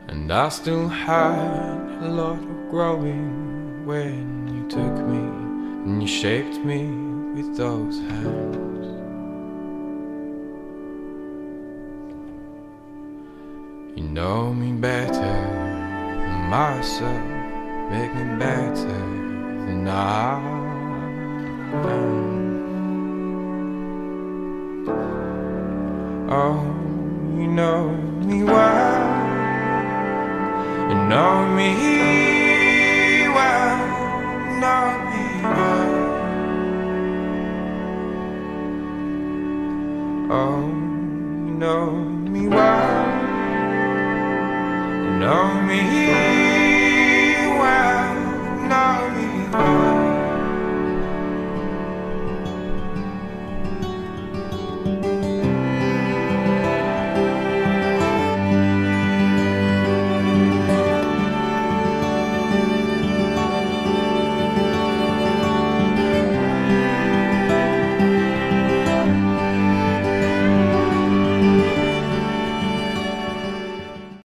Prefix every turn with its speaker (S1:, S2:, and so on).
S1: And I still had a lot of growing when you took me and you shaped me with those hands. You know me better than myself, make me better than I am. Oh, you know me well, you know me well, know me well. Oh, you know me well, you know me